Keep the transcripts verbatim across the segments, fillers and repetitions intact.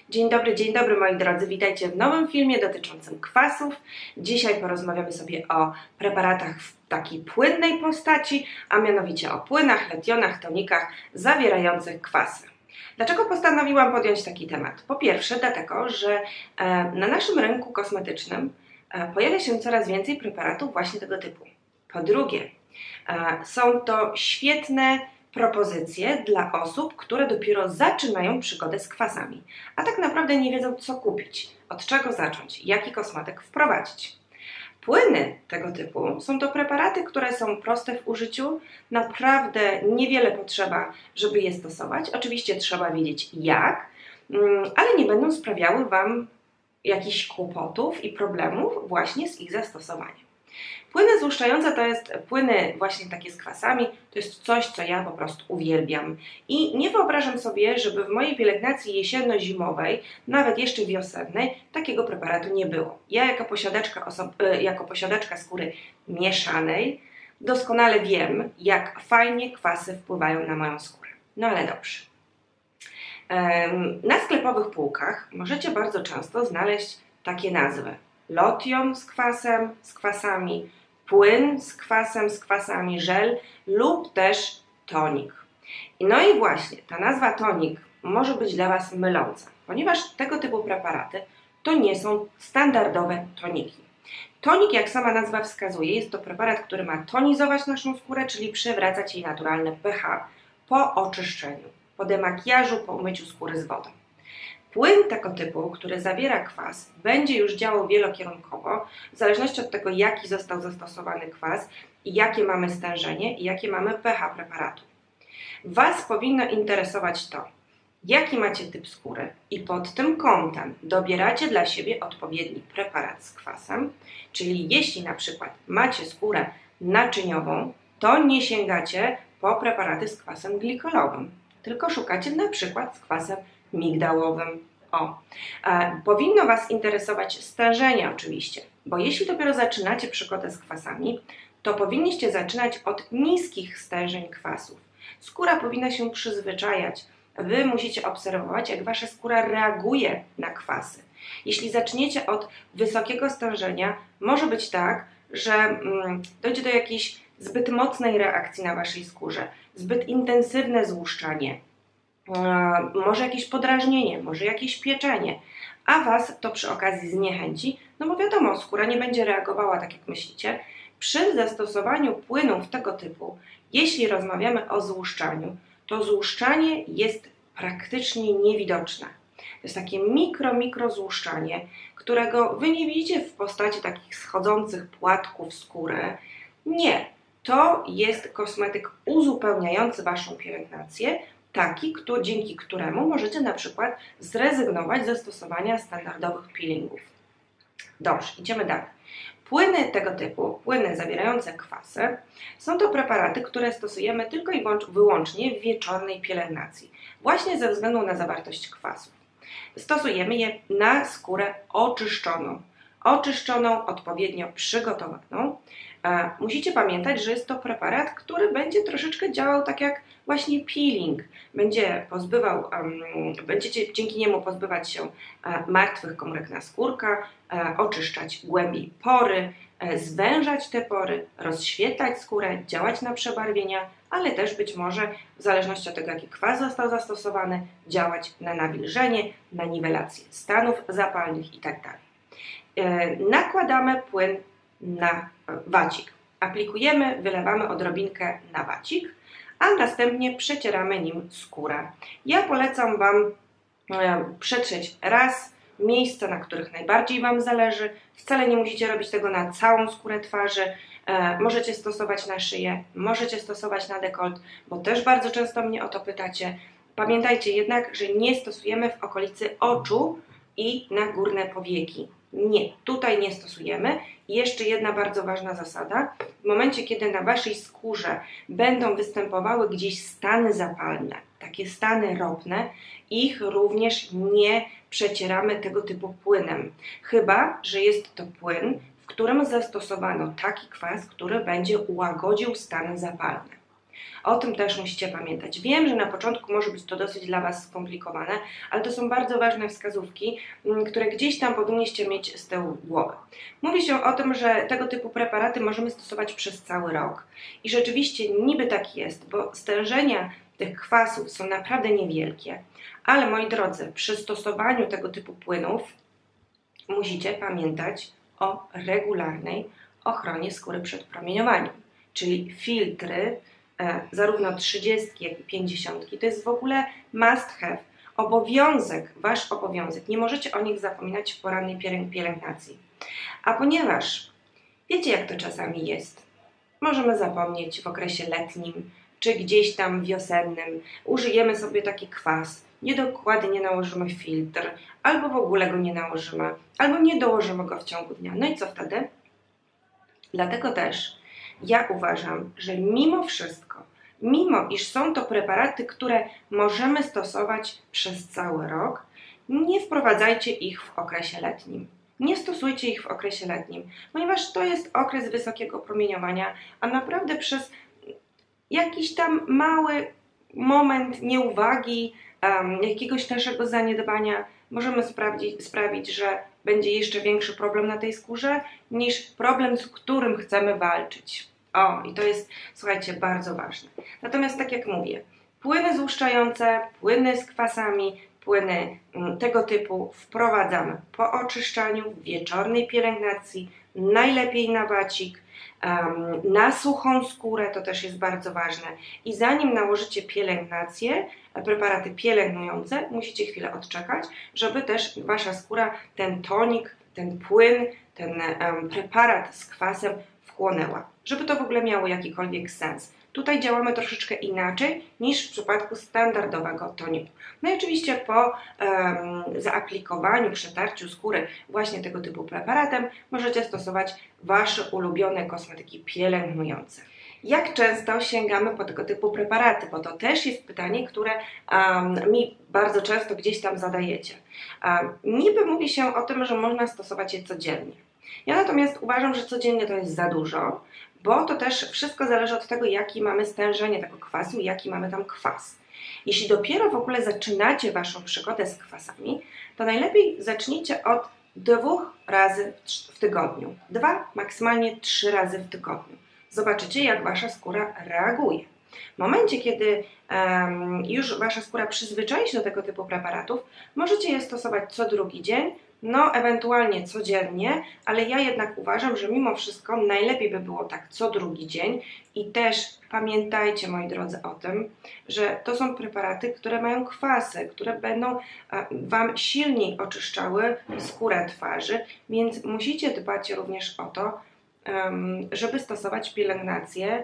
Dzień dobry, dzień dobry moi drodzy, witajcie w nowym filmie dotyczącym kwasów. Dzisiaj porozmawiamy sobie o preparatach w takiej płynnej postaci, a mianowicie o płynach, letionach, tonikach zawierających kwasy. Dlaczego postanowiłam podjąć taki temat? Po pierwsze dlatego, że na naszym rynku kosmetycznym pojawia się coraz więcej preparatów właśnie tego typu. Po drugie, są to świetne propozycje dla osób, które dopiero zaczynają przygodę z kwasami, a tak naprawdę nie wiedzą, co kupić, od czego zacząć, jaki kosmetyk wprowadzić. Płyny tego typu są to preparaty, które są proste w użyciu, naprawdę niewiele potrzeba, żeby je stosować. Oczywiście trzeba wiedzieć jak, ale nie będą sprawiały Wam jakichś kłopotów i problemów właśnie z ich zastosowaniem. Płyny złuszczające to jest płyny właśnie takie z kwasami, to jest coś, co ja po prostu uwielbiam. I nie wyobrażam sobie, żeby w mojej pielęgnacji jesienno-zimowej, nawet jeszcze wiosennej, takiego preparatu nie było. Ja jako posiadaczka, jako posiadaczka skóry mieszanej doskonale wiem, jak fajnie kwasy wpływają na moją skórę. No ale dobrze. Na sklepowych półkach możecie bardzo często znaleźć takie nazwy. Lotion z kwasem, z kwasami, płyn z kwasem, z kwasami, żel lub też tonik. No i właśnie ta nazwa tonik może być dla Was myląca, ponieważ tego typu preparaty to nie są standardowe toniki. Tonik, jak sama nazwa wskazuje, jest to preparat, który ma tonizować naszą skórę, czyli przywracać jej naturalne pH po oczyszczeniu, po demakijażu, po umyciu skóry z wodą. Płyn tego typu, który zawiera kwas, będzie już działał wielokierunkowo, w zależności od tego, jaki został zastosowany kwas i jakie mamy stężenie i jakie mamy pH preparatu. Was powinno interesować to, jaki macie typ skóry i pod tym kątem dobieracie dla siebie odpowiedni preparat z kwasem, czyli jeśli na przykład macie skórę naczyniową, to nie sięgacie po preparaty z kwasem glikolowym, tylko szukacie na przykład z kwasem migdałowym. O. E, powinno Was interesować stężenie oczywiście, bo jeśli dopiero zaczynacie przygodę z kwasami, to powinniście zaczynać od niskich stężeń kwasów. Skóra powinna się przyzwyczajać. Wy musicie obserwować, jak Wasza skóra reaguje na kwasy. Jeśli zaczniecie od wysokiego stężenia, może być tak, że mm, dojdzie do jakiejś zbyt mocnej reakcji na Waszej skórze, zbyt intensywne złuszczanie, może jakieś podrażnienie, może jakieś pieczenie, a Was to przy okazji zniechęci, no bo wiadomo, skóra nie będzie reagowała tak jak myślicie. Przy zastosowaniu płynów tego typu, jeśli rozmawiamy o złuszczaniu, to złuszczanie jest praktycznie niewidoczne. To jest takie mikro, mikro złuszczanie, którego Wy nie widzicie w postaci takich schodzących płatków skóry. Nie, to jest kosmetyk uzupełniający Waszą pielęgnację, taki, kto, dzięki któremu możecie na przykład zrezygnować ze stosowania standardowych peelingów. Dobrze, idziemy dalej. Płyny tego typu, płyny zawierające kwasy, są to preparaty, które stosujemy tylko i wyłącznie w wieczornej pielęgnacji, właśnie ze względu na zawartość kwasów. Stosujemy je na skórę oczyszczoną, oczyszczoną, odpowiednio przygotowaną. Musicie pamiętać, że jest to preparat, który będzie troszeczkę działał tak jak właśnie peeling. Będzie pozbywał, um, będziecie dzięki niemu pozbywać się e, martwych komórek naskórka, e, oczyszczać głębiej pory, e, zwężać te pory, rozświetlać skórę, działać na przebarwienia, ale też być może, w zależności od tego, jaki kwas został zastosowany, działać na nawilżenie, na niwelację stanów zapalnych itd. E, nakładamy płyn na wacik. Aplikujemy, wylewamy odrobinkę na wacik, a następnie przecieramy nim skórę. Ja polecam Wam e, przetrzeć raz miejsca, na których najbardziej Wam zależy. Wcale nie musicie robić tego na całą skórę twarzy. E, możecie stosować na szyję, możecie stosować na dekolt, bo też bardzo często mnie o to pytacie. Pamiętajcie jednak, że nie stosujemy w okolicy oczu i na górne powieki. Nie, tutaj nie stosujemy. I jeszcze jedna bardzo ważna zasada. W momencie, kiedy na Waszej skórze będą występowały gdzieś stany zapalne, takie stany ropne, ich również nie przecieramy tego typu płynem. Chyba że jest to płyn, w którym zastosowano taki kwas, który będzie łagodził stany zapalne. O tym też musicie pamiętać. Wiem, że na początku może być to dosyć dla Was skomplikowane, ale to są bardzo ważne wskazówki, które gdzieś tam powinniście mieć z tyłu głowy. Mówi się o tym, że tego typu preparaty możemy stosować przez cały rok. I rzeczywiście niby tak jest, bo stężenia tych kwasów są naprawdę niewielkie. Ale moi drodzy, przy stosowaniu tego typu płynów musicie pamiętać o regularnej ochronie skóry przed promieniowaniem. Czyli filtry, e, zarówno trzydziestki, jak i pięćdziesiątki, to jest w ogóle must have. Obowiązek, Wasz obowiązek. Nie możecie o nich zapominać w porannej pielęgnacji. A ponieważ wiecie, jak to czasami jest, możemy zapomnieć w okresie letnim, czy gdzieś tam wiosennym, użyjemy sobie taki kwas, niedokładnie nałożymy filtr, albo w ogóle go nie nałożymy, albo nie dołożymy go w ciągu dnia. No i co wtedy? Dlatego też ja uważam, że mimo wszystko, mimo iż są to preparaty, które możemy stosować przez cały rok, nie wprowadzajcie ich w okresie letnim. Nie stosujcie ich w okresie letnim, ponieważ to jest okres wysokiego promieniowania, a naprawdę przez jakiś tam mały moment nieuwagi, um, jakiegoś naszego zaniedbania możemy sprawdzić, sprawić, że będzie jeszcze większy problem na tej skórze niż problem, z którym chcemy walczyć. O, i to jest, słuchajcie, bardzo ważne. Natomiast tak jak mówię, płyny złuszczające, płyny z kwasami, płyny tego typu wprowadzamy po oczyszczaniu, w wieczornej pielęgnacji, najlepiej na wacik, um, na suchą skórę, to też jest bardzo ważne. I zanim nałożycie pielęgnację, preparaty pielęgnujące, musicie chwilę odczekać, żeby też Wasza skóra ten tonik, ten płyn, ten um, preparat z kwasem wchłonęła, żeby to w ogóle miało jakikolwiek sens. Tutaj działamy troszeczkę inaczej niż w przypadku standardowego toniku. No i oczywiście po um, zaaplikowaniu, przetarciu skóry właśnie tego typu preparatem możecie stosować Wasze ulubione kosmetyki pielęgnujące. Jak często sięgamy po tego typu preparaty? Bo to też jest pytanie, które um, mi bardzo często gdzieś tam zadajecie. Um, niby mówi się o tym, że można stosować je codziennie. Ja natomiast uważam, że codziennie to jest za dużo, bo to też wszystko zależy od tego, jaki mamy stężenie tego kwasu i jaki mamy tam kwas. Jeśli dopiero w ogóle zaczynacie Waszą przygodę z kwasami, to najlepiej zacznijcie od dwóch razy w tygodniu. Dwa, maksymalnie trzy razy w tygodniu. Zobaczycie, jak Wasza skóra reaguje. W momencie, kiedy um, już Wasza skóra przyzwyczai się do tego typu preparatów, możecie je stosować co drugi dzień, no ewentualnie codziennie, ale ja jednak uważam, że mimo wszystko najlepiej by było tak co drugi dzień i też pamiętajcie, moi drodzy, o tym, że to są preparaty, które mają kwasy, które będą Wam silniej oczyszczały skórę twarzy, więc musicie dbać również o to, żeby stosować pielęgnację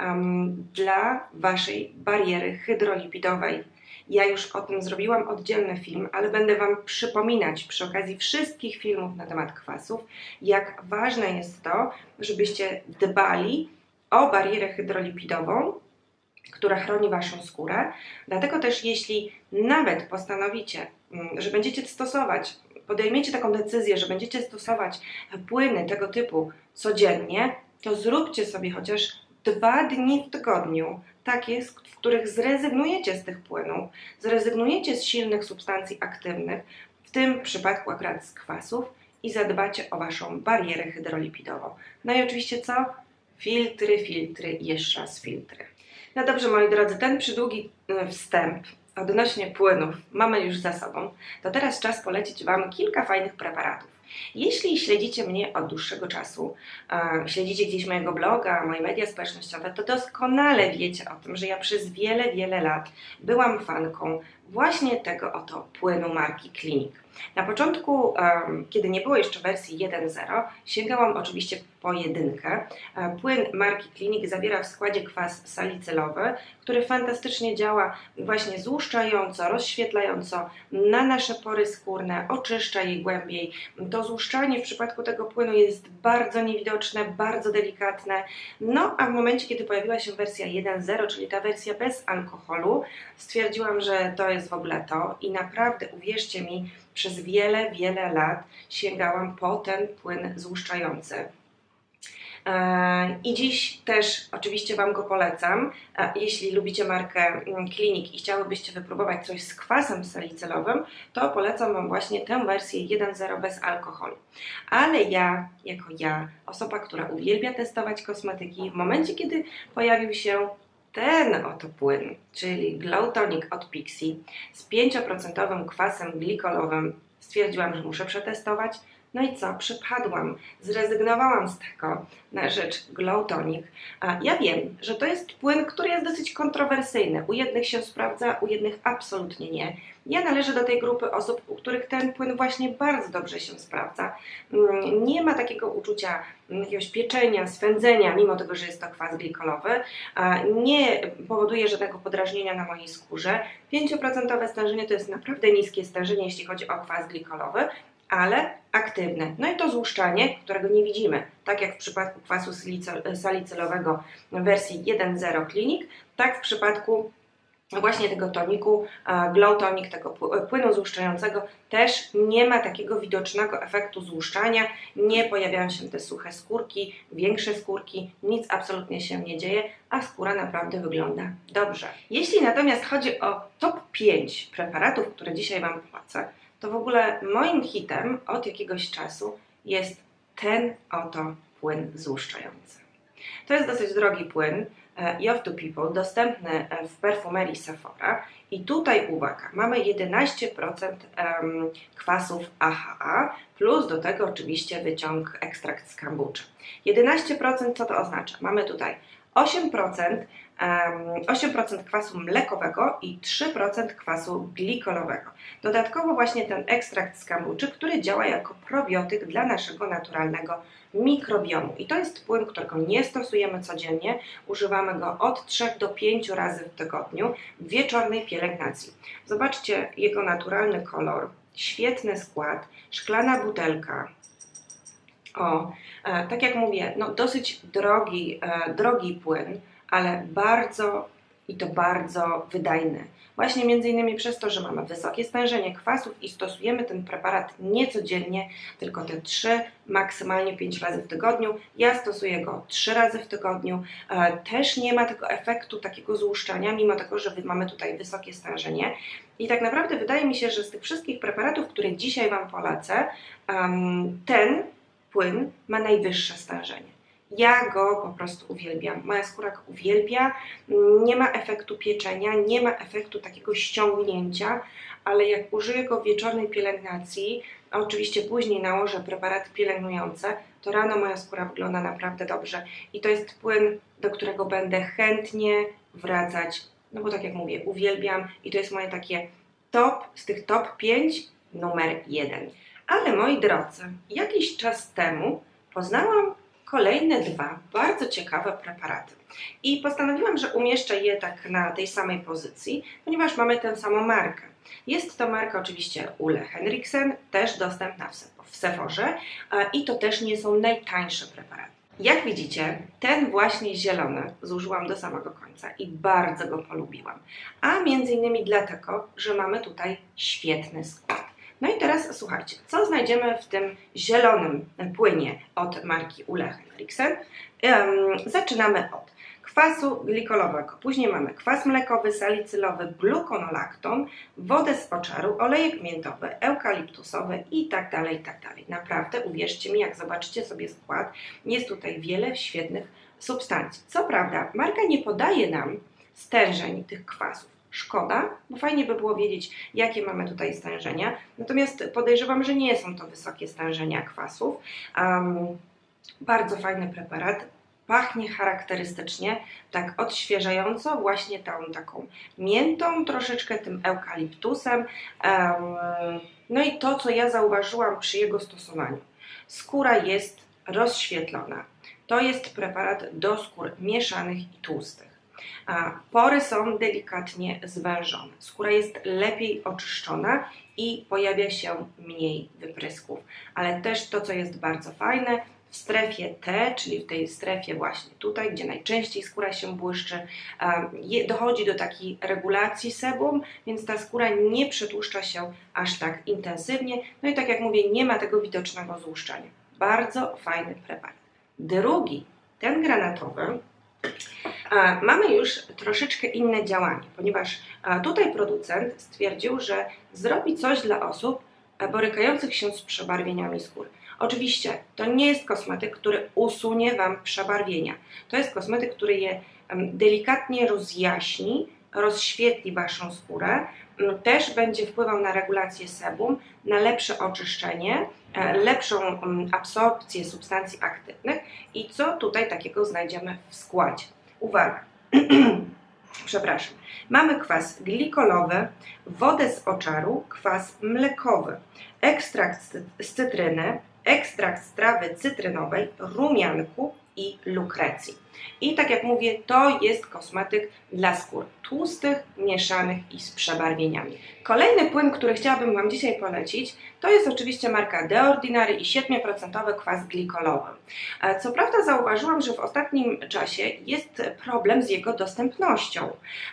dla Waszej bariery hydrolipidowej. Ja już o tym zrobiłam oddzielny film, ale będę Wam przypominać przy okazji wszystkich filmów na temat kwasów, jak ważne jest to, żebyście dbali o barierę hydrolipidową, która chroni Waszą skórę. Dlatego też jeśli nawet postanowicie, że będziecie stosować, podejmiecie taką decyzję, że będziecie stosować płyny tego typu codziennie, to zróbcie sobie chociaż dwa dni w tygodniu, takie, w których zrezygnujecie z tych płynów, zrezygnujecie z silnych substancji aktywnych, w tym przypadku akurat z kwasów i zadbacie o Waszą barierę hydrolipidową. No i oczywiście co? Filtry, filtry i jeszcze raz filtry. No dobrze, moi drodzy, ten przydługi wstęp odnośnie płynów mamy już za sobą, to teraz czas polecić Wam kilka fajnych preparatów. Jeśli śledzicie mnie od dłuższego czasu, e, śledzicie gdzieś mojego bloga, moje media społecznościowe, to doskonale wiecie o tym, że ja przez wiele, wiele lat byłam fanką właśnie tego oto płynu marki Clinic. Na początku, um, kiedy nie było jeszcze wersji jeden zero, sięgałam oczywiście po jedynkę. Płyn marki Clinic zawiera w składzie kwas salicylowy, który fantastycznie działa właśnie złuszczająco, rozświetlająco na nasze pory skórne, oczyszcza je głębiej. To złuszczanie w przypadku tego płynu jest bardzo niewidoczne, bardzo delikatne. No a w momencie, kiedy pojawiła się wersja jeden zero, czyli ta wersja bez alkoholu, stwierdziłam, że to jest w ogóle to i naprawdę, uwierzcie mi, przez wiele, wiele lat sięgałam po ten płyn złuszczający. I dziś też oczywiście Wam go polecam. Jeśli lubicie markę Clinique i chciałybyście wypróbować coś z kwasem salicylowym, to polecam Wam właśnie tę wersję jeden zero bez alkoholu. Ale ja, jako ja, osoba, która uwielbia testować kosmetyki, w momencie, kiedy pojawił się ten oto płyn, czyli Glow Tonic od Pixi z pięć procent kwasem glikolowym, stwierdziłam, że muszę przetestować. No i co? Przypadłam. Zrezygnowałam z tego na rzecz Glow Tonic. A ja wiem, że to jest płyn, który jest dosyć kontrowersyjny. U jednych się sprawdza, u jednych absolutnie nie. Ja należę do tej grupy osób, u których ten płyn właśnie bardzo dobrze się sprawdza. Nie ma takiego uczucia jakiegoś pieczenia, swędzenia, mimo tego, że jest to kwas glikolowy. Nie powoduje żadnego podrażnienia na mojej skórze. pięć procent stężenie to jest naprawdę niskie stężenie, jeśli chodzi o kwas glikolowy, ale aktywne. No i to złuszczanie, którego nie widzimy, tak jak w przypadku kwasu salicylowego w wersji jeden zero Clinique, tak w przypadku właśnie tego toniku, Glow Tonic, tego płynu złuszczającego, też nie ma takiego widocznego efektu złuszczania, nie pojawiają się te suche skórki, większe skórki, nic absolutnie się nie dzieje, a skóra naprawdę wygląda dobrze. Jeśli natomiast chodzi o top pięć preparatów, które dzisiaj Wam polecę, to w ogóle moim hitem od jakiegoś czasu jest ten oto płyn złuszczający. To jest dosyć drogi płyn, Youth to People, dostępny w perfumerii Sephora i tutaj uwaga, mamy jedenaście procent kwasów A H A plus do tego oczywiście wyciąg ekstrakt z kombuczy. jedenaście procent co to oznacza? Mamy tutaj osiem procent, osiem procent kwasu mlekowego i trzy procent kwasu glikolowego. Dodatkowo właśnie ten ekstrakt z kombuczy, który działa jako probiotyk dla naszego naturalnego mikrobiomu. I to jest płyn, którego nie stosujemy codziennie, używamy go od trzech do pięciu razy w tygodniu w wieczornej pielęgnacji. Zobaczcie jego naturalny kolor, świetny skład, szklana butelka. O, e, tak jak mówię, no dosyć drogi, e, drogi płyn, ale bardzo i to bardzo wydajny. Właśnie między innymi przez to, że mamy wysokie stężenie kwasów i stosujemy ten preparat nie codziennie, tylko te trzy, maksymalnie pięć razy w tygodniu. Ja stosuję go trzy razy w tygodniu. E, też nie ma tego efektu takiego złuszczania, mimo tego, że mamy tutaj wysokie stężenie. I tak naprawdę wydaje mi się, że z tych wszystkich preparatów, które dzisiaj Wam polecę, um, ten płyn ma najwyższe stężenie. Ja go po prostu uwielbiam. Moja skóra go uwielbia. Nie ma efektu pieczenia, nie ma efektu takiego ściągnięcia, ale jak użyję go w wieczornej pielęgnacji, a oczywiście później nałożę preparaty pielęgnujące, to rano moja skóra wygląda naprawdę dobrze. I to jest płyn, do którego będę chętnie wracać, no bo tak jak mówię, uwielbiam i to jest moje takie top, z tych top pięć numer jeden. Ale moi drodzy, jakiś czas temu poznałam kolejne dwa bardzo ciekawe preparaty i postanowiłam, że umieszczę je tak na tej samej pozycji, ponieważ mamy tę samą markę. Jest to marka oczywiście Ole Henriksen, też dostępna w Sephorze i to też nie są najtańsze preparaty. Jak widzicie, ten właśnie zielony zużyłam do samego końca i bardzo go polubiłam, a między innymi dlatego, że mamy tutaj świetny skład. No i teraz słuchajcie, co znajdziemy w tym zielonym płynie od marki Ole Henriksen? Um, zaczynamy od kwasu glikolowego, później mamy kwas mlekowy, salicylowy, gluconolakton, wodę z obszaru, olejek miętowy, eukaliptusowy i tak dalej, i tak dalej. Naprawdę, uwierzcie mi, jak zobaczycie sobie skład, jest tutaj wiele świetnych substancji. Co prawda, marka nie podaje nam stężeń tych kwasów. Szkoda, bo fajnie by było wiedzieć, jakie mamy tutaj stężenia. Natomiast podejrzewam, że nie są to wysokie stężenia kwasów. Um, bardzo fajny preparat. Pachnie charakterystycznie, tak odświeżająco, właśnie tą taką miętą, troszeczkę tym eukaliptusem. Um, no i to, co ja zauważyłam przy jego stosowaniu. Skóra jest rozświetlona. To jest preparat do skór mieszanych i tłustych. A pory są delikatnie zwężone. Skóra jest lepiej oczyszczona i pojawia się mniej wyprysków. Ale też to, co jest bardzo fajne, w strefie T, czyli w tej strefie właśnie tutaj, gdzie najczęściej skóra się błyszczy, dochodzi do takiej regulacji sebum, więc ta skóra nie przetłuszcza się aż tak intensywnie. No i tak jak mówię, nie ma tego widocznego złuszczenia. Bardzo fajny preparat. Drugi ten granatowy, mamy już troszeczkę inne działanie, ponieważ tutaj producent stwierdził, że zrobi coś dla osób borykających się z przebarwieniami skóry. Oczywiście to nie jest kosmetyk, który usunie Wam przebarwienia. To jest kosmetyk, który je delikatnie rozjaśni, rozświetli Waszą skórę, też będzie wpływał na regulację sebum, na lepsze oczyszczenie, lepszą absorpcję substancji aktywnych. I co tutaj takiego znajdziemy w składzie? Uwaga, przepraszam, mamy kwas glikolowy, wodę z oczaru, kwas mlekowy, ekstrakt z cytryny, ekstrakt z trawy cytrynowej, rumianku i lukrecji. I tak jak mówię, to jest kosmetyk dla skór tłustych, mieszanych i z przebarwieniami. Kolejny płyn, który chciałabym Wam dzisiaj polecić, to jest oczywiście marka The Ordinary i siedem procent kwas glikolowy. Co prawda zauważyłam, że w ostatnim czasie jest problem z jego dostępnością.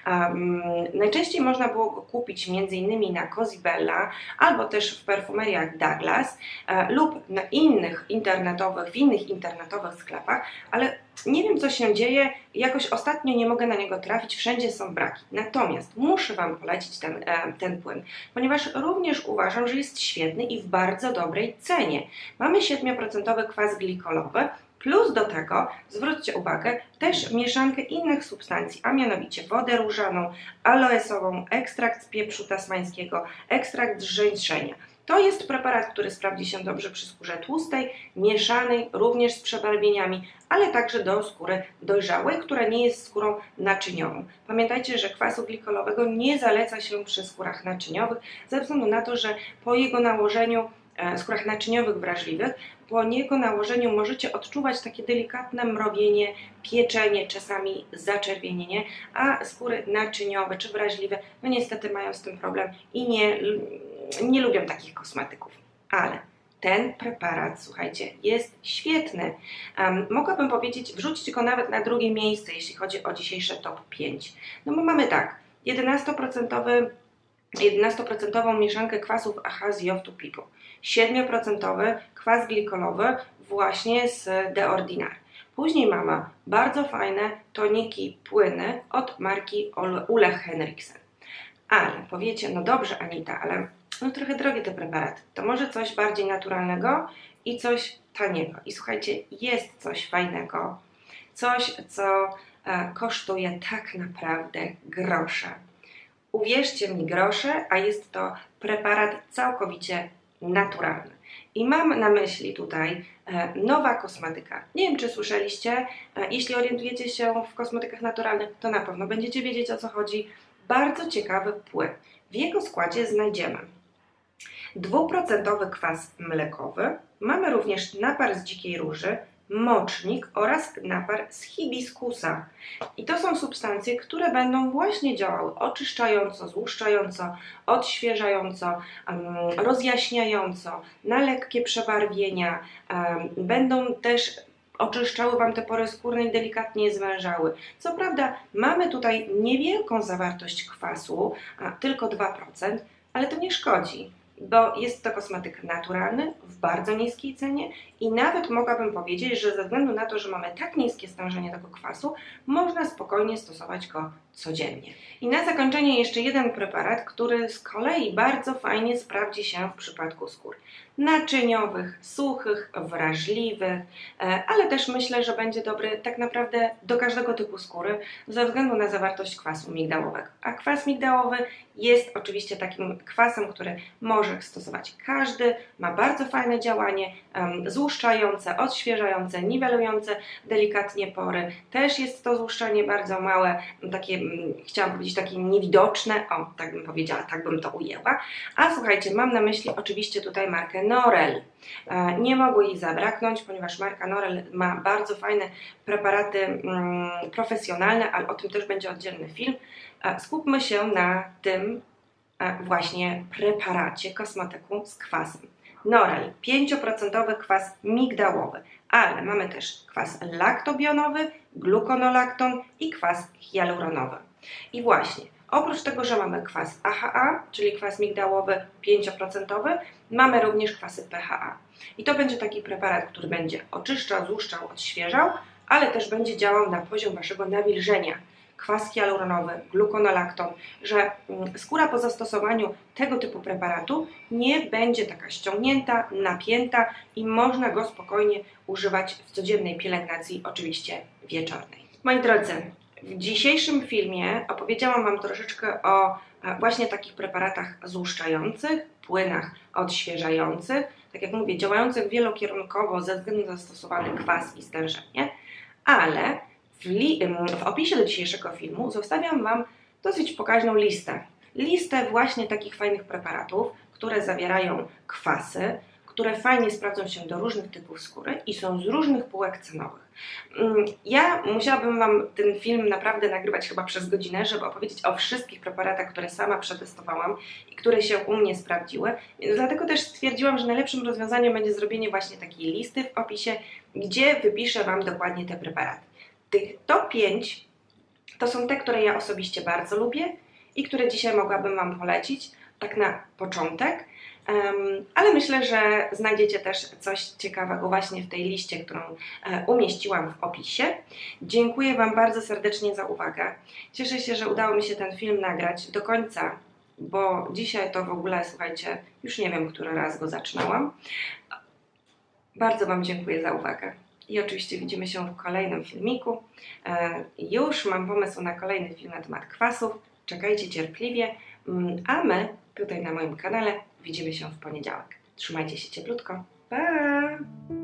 Um, najczęściej można było go kupić m.in. na Cosibella albo też w perfumeriach Douglas e, lub na innych internetowych, w innych internetowych sklepach, ale nie wiem, co się dzieje, jakoś ostatnio nie mogę na niego trafić, wszędzie są braki. Natomiast muszę Wam polecić ten, e, ten płyn, ponieważ również uważam, że jest świetny i w bardzo dobrej cenie. Mamy siedem procent kwas glikolowy, plus do tego, zwróćcie uwagę, też mieszankę innych substancji, a mianowicie wodę różaną, aloesową, ekstrakt z pieprzu tasmańskiego, ekstrakt z żeńszenia. To jest preparat, który sprawdzi się dobrze przy skórze tłustej, mieszanej, również z przebarwieniami, ale także do skóry dojrzałej, która nie jest skórą naczyniową. Pamiętajcie, że kwasu glikolowego nie zaleca się przy skórach naczyniowych, ze względu na to, że po jego nałożeniu, e, skórach naczyniowych wrażliwych, po jego nałożeniu możecie odczuwać takie delikatne mrowienie, pieczenie, czasami zaczerwienienie, a skóry naczyniowe czy wrażliwe, no niestety mają z tym problem i nie, nie lubią takich kosmetyków. Ale ten preparat, słuchajcie, jest świetny. Um, mogłabym powiedzieć, wrzucić go nawet na drugie miejsce, jeśli chodzi o dzisiejsze top pięć. No bo mamy tak, jedenaście procent jedenastoprocentową mieszankę kwasów A H z Youth to People, siedem procent kwas glikolowy właśnie z The Ordinary. Później mamy bardzo fajne toniki, płyny od marki Ole Henriksen. Ale powiecie, no dobrze Anita, ale no trochę drogie te preparaty. To może coś bardziej naturalnego i coś taniego. I słuchajcie, jest coś fajnego, coś, co e, kosztuje tak naprawdę grosze. Uwierzcie mi, grosze, a jest to preparat całkowicie naturalny. I mam na myśli tutaj e, nowa kosmetyka. Nie wiem, czy słyszeliście, e, jeśli orientujecie się w kosmetykach naturalnych, to na pewno będziecie wiedzieć, o co chodzi. Bardzo ciekawy płyn. W jego składzie znajdziemy dwuprocentowy kwas mlekowy, mamy również napar z dzikiej róży, mocznik oraz napar z hibiskusa. I to są substancje, które będą właśnie działały oczyszczająco, złuszczająco, odświeżająco, um, rozjaśniająco, na lekkie przebarwienia, um, będą też oczyszczały Wam te pory skórne i delikatnie zwężały. Co prawda mamy tutaj niewielką zawartość kwasu, a tylko dwa procent, ale to nie szkodzi, bo jest to kosmetyk naturalny, w bardzo niskiej cenie i nawet mogłabym powiedzieć, że ze względu na to, że mamy tak niskie stężenie tego kwasu, można spokojnie stosować go codziennie. I na zakończenie jeszcze jeden preparat, który z kolei bardzo fajnie sprawdzi się w przypadku skór naczyniowych, suchych, wrażliwych, ale też myślę, że będzie dobry tak naprawdę do każdego typu skóry ze względu na zawartość kwasu migdałowego. A kwas migdałowy jest oczywiście takim kwasem, który może stosować każdy, ma bardzo fajne działanie, um, złuszczające, odświeżające, niwelujące delikatnie pory. Też jest to złuszczenie bardzo małe, takie, um, chciałam powiedzieć, takie niewidoczne, o, tak bym powiedziała, tak bym to ujęła. A słuchajcie, mam na myśli oczywiście tutaj markę Norel. E, nie mogło jej zabraknąć, ponieważ marka Norel ma bardzo fajne preparaty um, profesjonalne, ale o tym też będzie oddzielny film. E, skupmy się na tym e, właśnie preparacie, kosmetyku z kwasem. Norel, pięć procent kwas migdałowy, ale mamy też kwas laktobionowy, gluconolakton i kwas hialuronowy. I właśnie, oprócz tego, że mamy kwas A H A, czyli kwas migdałowy pięć procent, mamy również kwasy P H A. I to będzie taki preparat, który będzie oczyszczał, złuszczał, odświeżał, ale też będzie działał na poziom Waszego nawilżenia. Kwas hialuronowy, gluconolakton, że skóra po zastosowaniu tego typu preparatu nie będzie taka ściągnięta, napięta i można go spokojnie używać w codziennej pielęgnacji, oczywiście wieczornej. Moi drodzy, w dzisiejszym filmie opowiedziałam Wam troszeczkę o właśnie takich preparatach złuszczających, płynach odświeżających, tak jak mówię, działających wielokierunkowo ze względu na zastosowany kwas i stężenie, ale w, w opisie do dzisiejszego filmu zostawiam Wam dosyć pokaźną listę. Listę właśnie takich fajnych preparatów, które zawierają kwasy, które fajnie sprawdzą się do różnych typów skóry i są z różnych półek cenowych. Ja musiałabym Wam ten film naprawdę nagrywać chyba przez godzinę, żeby opowiedzieć o wszystkich preparatach, które sama przetestowałam i które się u mnie sprawdziły. Dlatego też stwierdziłam, że najlepszym rozwiązaniem będzie zrobienie właśnie takiej listy w opisie, gdzie wypiszę Wam dokładnie te preparaty. Tych top pięć to są te, które ja osobiście bardzo lubię i które dzisiaj mogłabym Wam polecić, tak na początek. Um, ale myślę, że znajdziecie też coś ciekawego właśnie w tej liście, którą e, umieściłam w opisie. Dziękuję Wam bardzo serdecznie za uwagę. Cieszę się, że udało mi się ten film nagrać do końca, bo dzisiaj to w ogóle, słuchajcie, już nie wiem, który raz go zaczynałam. Bardzo Wam dziękuję za uwagę. I oczywiście widzimy się w kolejnym filmiku. E, już mam pomysł na kolejny film na temat kwasów. Czekajcie cierpliwie, a my tutaj na moim kanale widzimy się w poniedziałek. Trzymajcie się cieplutko. Pa!